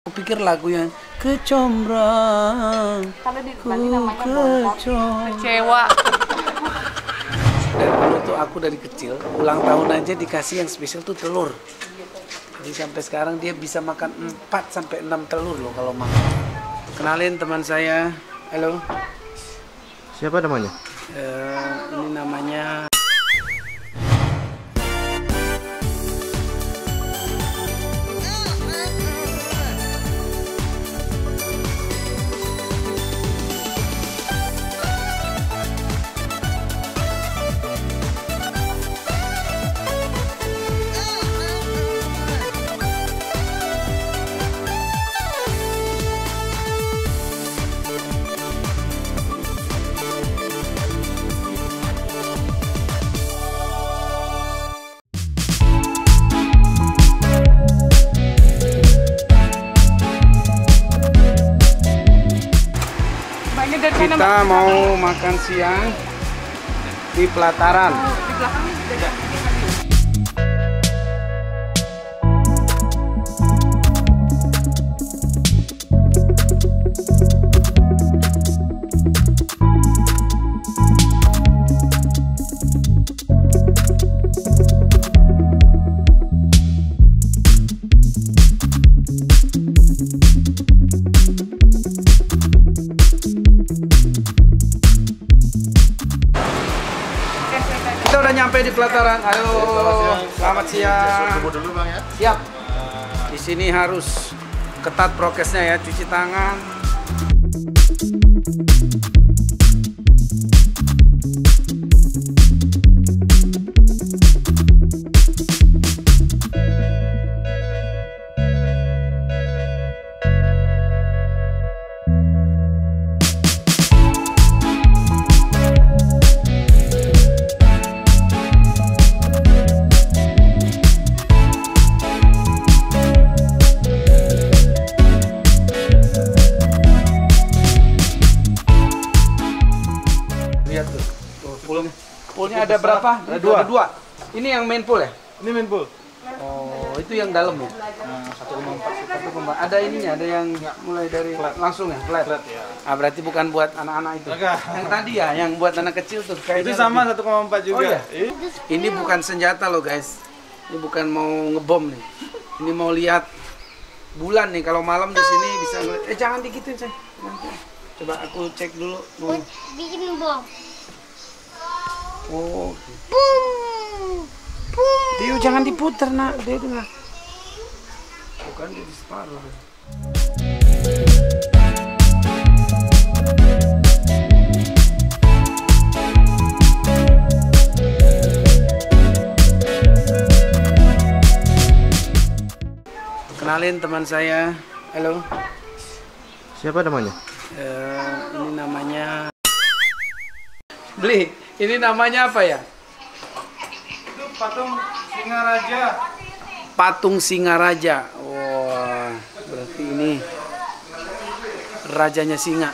Pikir lagu yang kecombrang, kecewa. Dari dulu tuh aku dari kecil ulang tahun aja dikasih yang spesial tuh telur. Jadi sampai sekarang dia bisa makan 4 sampai 6 telur loh kalau makan. Kenalin teman saya. Halo. Siapa namanya? Ini namanya kita mau makan siang di pelataran. Di belakang nyampe di pelataran. Ayo, selamat siang. Tunggu dulu Bang ya. Siap. Di sini harus ketat prokesnya ya, cuci tangan. Poolnya ada berapa? Ada dua. Ini yang main pool ya? Ini main pool. Oh, itu yang dalam ya? 1,4. Ada ininya, ada yang mulai dari langsung ya, flat. Ya. Ah, berarti bukan buat anak-anak itu. Yang tadi ya, yang buat anak kecil tuh. Itu sama 1,4 juga. Oh, iya? Ini bukan senjata loh guys. Ini bukan mau ngebom nih. Ini mau lihat bulan nih. Kalau malam di sini bisa ngeliat. Jangan digituin saya. Coba aku cek dulu. Bikin bom. Oh. Boom. Boom. Dio jangan diputer nak, Dio dengar. Bukan di separuh. Kenalin teman saya. Halo. Siapa namanya? Ini namanya Beli. Ini namanya apa ya? Itu patung Singaraja. Patung Singaraja. Wah, berarti ini rajanya singa.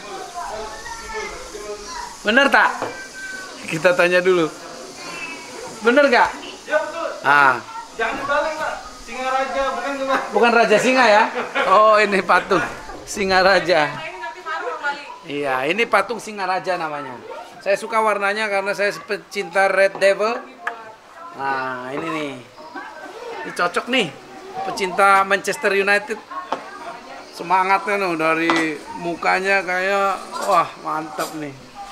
Bener tak? Kita tanya dulu. Bener gak? Ya betul. Ah, Jangan dibalik Pak. Singaraja bukan gimana? bukan raja singa ya? Oh, ini patung Singaraja. Iya, ini patung Singaraja namanya. Saya suka warnanya karena saya pecinta Red Devil. Nah, ini nih. Ini cocok nih. Pecinta Manchester United. Semangatnya nih dari mukanya kayak wah, mantap nih.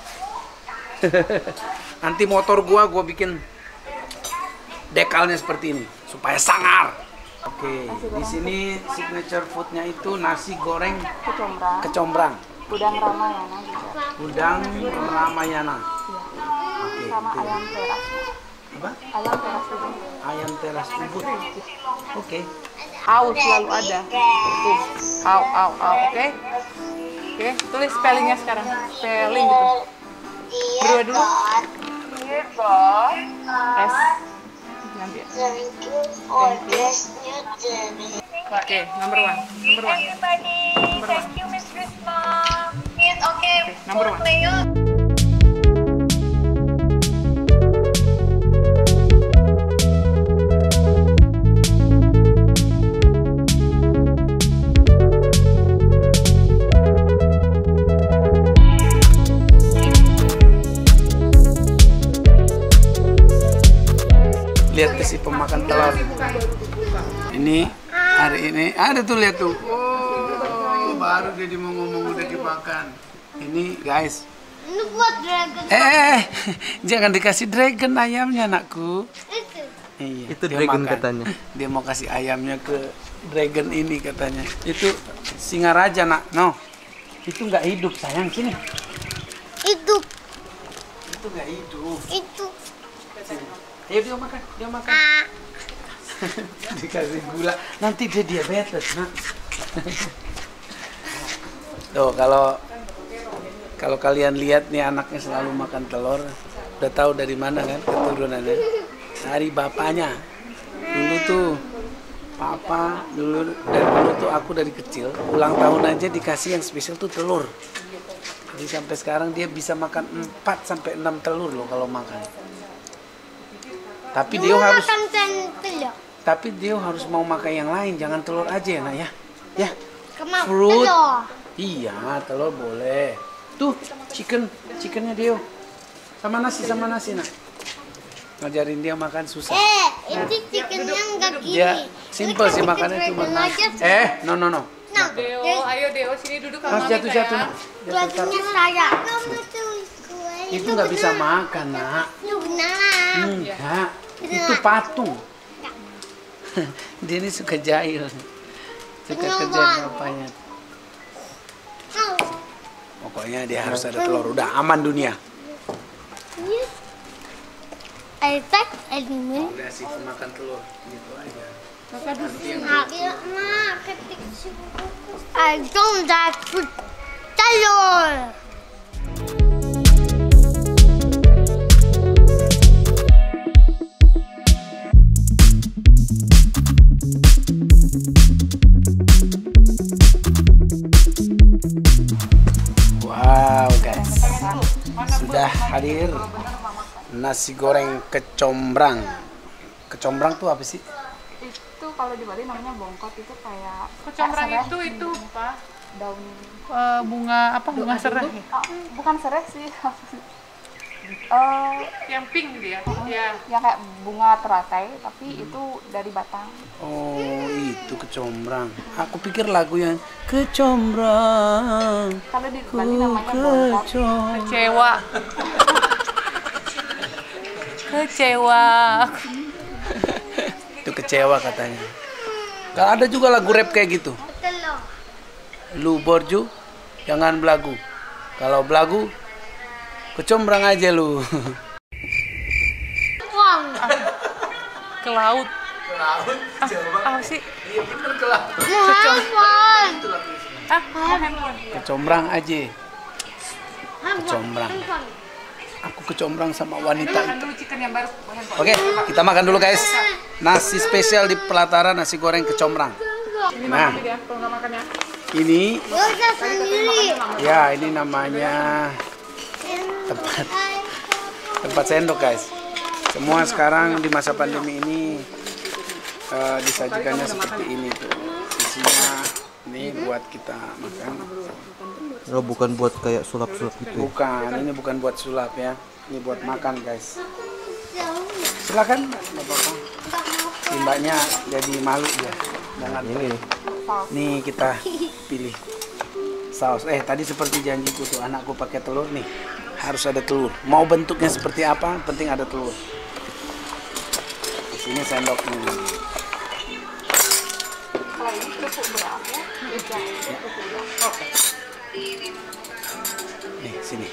Nanti motor gua bikin dekalnya seperti ini supaya sangar. Oke, di sini signature foodnya itu nasi goreng kecombrang. Udang Ramayana juga. Udang Ramayana. Oke, Sama itu. ayam teras. Apa? Ayam teras juga. Ayam teras ubud. Oke. Au selalu ada. Tuh. Au. Oke. Oke, tulis spellingnya sekarang. Spelling gitu. Berdua dulu. S. Nanti ya. Thank you for this new journey. Oke, number one. Number one. Everybody, thank you, Miss Risma. Yes, okay. Number one. Play on. si pemakan telur. Ini hari ini ada tuh, lihat tuh. Oh, baru jadi mau ngomong udah dimakan. Ini guys. Ini buat dragon. Jangan dikasih dragon ayamnya, anakku. Itu. Iya, Itu dia dragon makan. katanya. Dia mau kasih ayamnya ke dragon ini katanya. Itu Singaraja, nak. No. Itu nggak hidup, sayang, sini. Itu. Itu nggak hidup. Itu. Sini. Ayo dia makan, dia makan. Ah. Dikasih gula, nanti dia diabetes, nak. Tuh, kalau kalian lihat nih anaknya selalu makan telur, udah tahu dari mana kan keturunannya? Dari bapaknya. Dulu tuh papa dulu tuh aku dari kecil ulang tahun aja dikasih yang spesial tuh telur. Jadi sampai sekarang dia bisa makan 4 sampai 6 telur loh kalau makan. Tapi dia harus makan telur. Tapi dia harus mau makan yang lain, jangan telur aja ya, nak ya. Ya. Kemau Fruit. telur. Iya, telur boleh. Tuh, chickennya Dio. Sama nasi, nak. Ngajarin dia makan susah. Itu chickennya enggak gini. Dia simple sih makannya cuma nasi. No. Nah, Deo, ayo Deo sini duduk sama Mas Mami jatuh ya. nak. Jatuhnya saya. Itu nggak bisa makan, nak. Itu beneran. Enggak. Itu patung. Dia ini suka jahil. Suka kerjain bapaknya. Pokoknya dia harus ada telur. Udah aman dunia. Udah sih makan telur gitu aja. I don't like food. Telur. Wow guys, sudah hadir nasi goreng kecombrang. Kecombrang tuh apa sih? Itu kalau di Bali namanya bongkot, itu kayak Kecombrang kayak itu apa? daun Bunga apa? Bunga serai. bukan serai sih. Yang pink dia. Ya. Yang kayak bunga teratai tapi itu dari batang. Oh itu kecombrang. Aku pikir lagu yang kecombrang. Kalau di Bali namanya bongkot. Kecewa. Kecewa. Itu kecewa katanya. Kalau ada juga lagu rap kayak gitu. Telur. Lu borju, jangan belagu. Kalau belagu, kecombrang aja lu. Wang. Ke laut. Ke laut, coba. Apa sih? Iya bener ke laut. Handphone. Handphone. Kecombrang aja. Kecombrang. Aku kecombrang sama wanita Makan itu. dulu chicken yang baru. Handphone. Oke, kita makan dulu guys. Nasi spesial di Pelataran, nasi goreng kecombrang. Ini Nah. makan dia kalau nggak makan ya. Ini, Udah sendiri. ya ini namanya tempat sendok guys. Semua sekarang di masa pandemi ini disajikannya seperti ini tuh. Isinya ini buat kita makan. Oh, bukan buat kayak sulap-sulap gitu. Bukan, ini bukan buat sulap ya. Ini buat makan guys. Silakan, nggak apa-apa. Timbanya jadi malu dia. Jangan Ini nih kita pilih saus. Tadi seperti janjiku tuh anakku pakai telur nih. Harus ada telur. Mau bentuknya seperti apa, penting ada telur. Di sini sendoknya. Kalau ini cukup berapa? Oke. Nih, sini.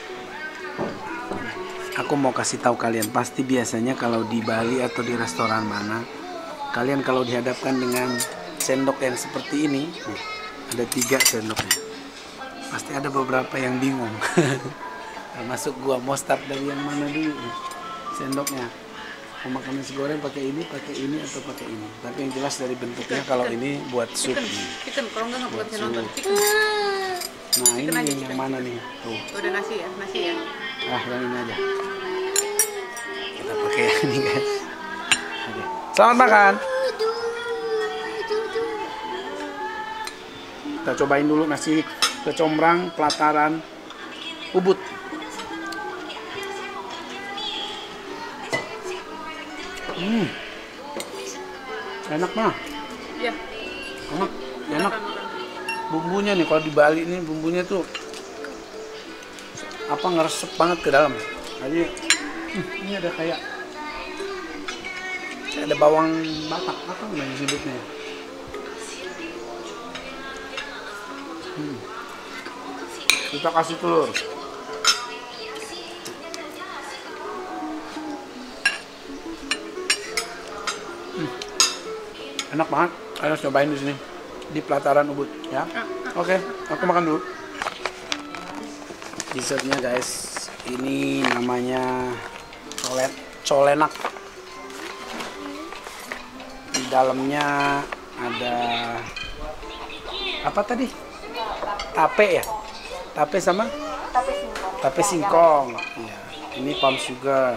Aku mau kasih tahu kalian, pasti biasanya kalau di Bali atau di restoran mana, kalian kalau dihadapkan dengan sendok yang seperti ini, nih, ada 3 sendoknya. Pasti ada beberapa yang bingung. Termasuk gua mau start dari yang mana dulu nih, sendoknya. Mau makan nasi goreng pakai ini atau pakai ini. Tapi yang jelas dari bentuknya kalau ini buat sup. Chicken kalau nggak buat Sup. nonton chicken. Nah ini nih, yang mana nih? Tuh. Udah nasi ya. Yang ini aja. Kita pakai yang ini guys. Oke. Selamat makan. Kita cobain dulu nasi kecombrang Pelataran Ubud. Enak mah. Iya. Enak. Bumbunya nih kalau di Bali ini bumbunya tuh apa ngeresep banget ke dalam. Jadi ini ada kayak ada bawang batak apa namanya disebutnya. Kita kasih telur. Enak banget. Ayo cobain di sini di pelataran Ubud ya. Oke, aku makan dulu. Dessertnya guys, ini namanya colenak. Di dalamnya ada apa tadi? Tape ya? Tape sama? Tape singkong. Iya. Ini palm sugar.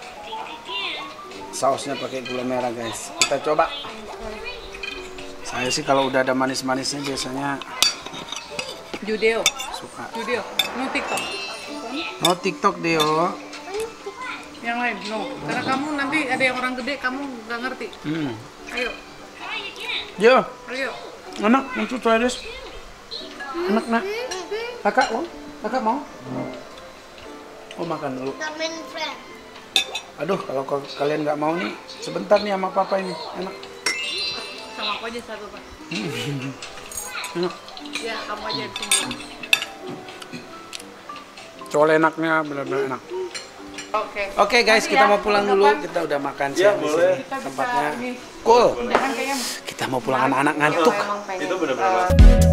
Sausnya pakai gula merah guys. Kita coba. Saya sih kalau udah ada manis-manisnya biasanya Judeo. suka. Judeo. No TikTok. No TikTok Deo. Yang lain, no. Karena kamu nanti ada yang orang gede, kamu nggak ngerti. Ayo, Yo, ayo. anak, want to try this? Anak nak, kakak mau? Oh makan dulu. Aduh, kalau kalian nggak mau nih, sebentar nih sama papa ini, enak. Sama aku aja satu, Pak. Enak. Ya, kamu aja yang sini. Colenaknya benar-benar enak. Oke guys, kita mau pulang dulu. Kita udah makan siang di sini. Tempatnya cool. Jangan kayaknya Kita mau pulang, anak-anak ngantuk. Itu benar-benar